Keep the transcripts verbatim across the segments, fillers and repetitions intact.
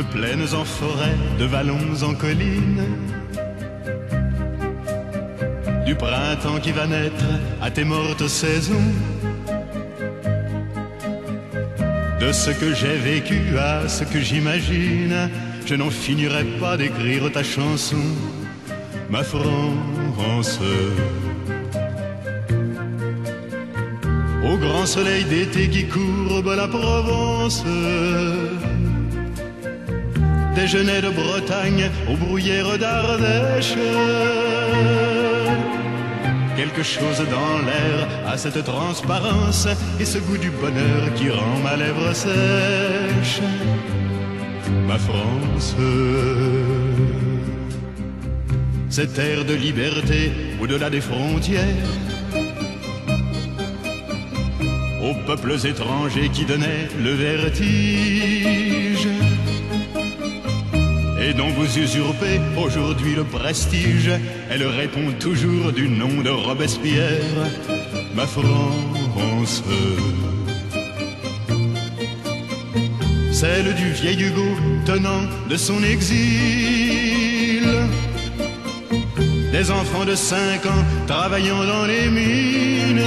de plaines en forêt, de vallons en collines, du printemps qui va naître à tes mortes saisons, de ce que j'ai vécu à ce que j'imagine, je n'en finirai pas d'écrire ta chanson, ma France. Au grand soleil d'été qui courbe la Provence, des genêts de Bretagne aux bruyères d'Ardèche, quelque chose dans l'air a cette transparence et ce goût du bonheur qui rend ma lèvre sèche, ma France. Cette air de liberté au-delà des frontières, aux peuples étrangers qui donnaient le vertige, et dont vous usurpez aujourd'hui le prestige. Elle répond toujours du nom de Robespierre, ma France. Celle du vieil Hugo tenant de son exil, des enfants de cinq ans travaillant dans les mines,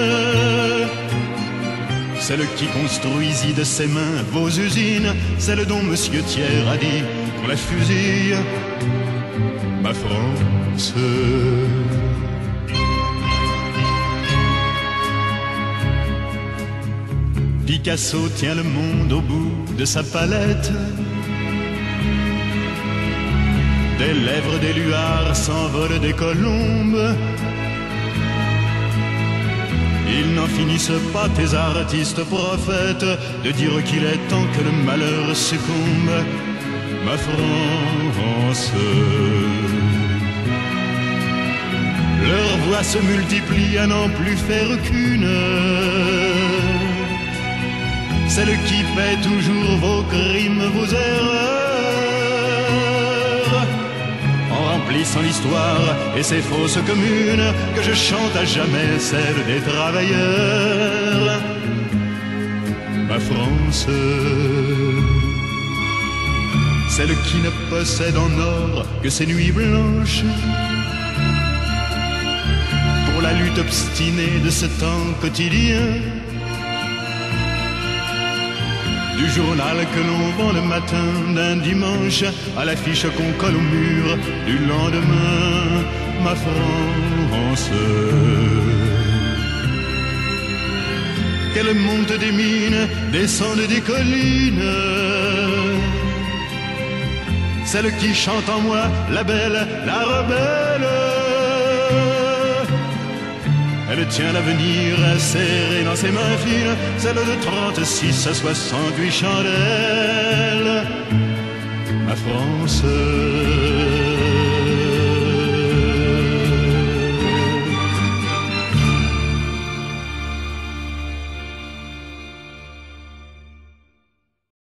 celle qui construisit de ses mains vos usines, celle dont Monsieur Thiers a dit qu'on la fusille, ma France. Picasso tient le monde au bout de sa palette, des lèvres des luards s'envolent des colombes. Ils n'en finissent pas, tes artistes prophètes, de dire qu'il est temps que le malheur succombe, ma France. Leurs voix se multiplient à n'en plus faire qu'une, celle qui paie toujours vos crimes, vos erreurs, en remplissant l'histoire et ses fausses communes, que je chante à jamais celle des travailleurs, ma France. Celle qui ne possède en or que ses nuits blanches, pour la lutte obstinée de ce temps quotidien, du journal que l'on vend le matin d'un dimanche à l'affiche qu'on colle au mur du lendemain, ma France. Qu'elle monte des mines, descende des collines, celle qui chante en moi, la belle, la rebelle. Elle tient l'avenir serré dans ses mains fines, celle de trente-six à soixante-huit chandelles, ma France.